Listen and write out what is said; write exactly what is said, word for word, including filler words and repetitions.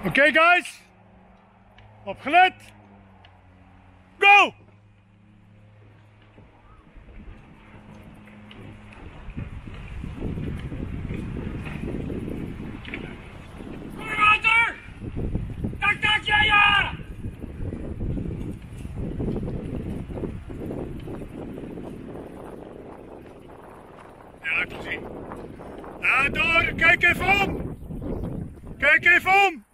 Oké okay guys, opgelet, go! Water! Tak, tak, ja, ja! Ja, ik zie. Ja, door, kijk even om! Kijk even om!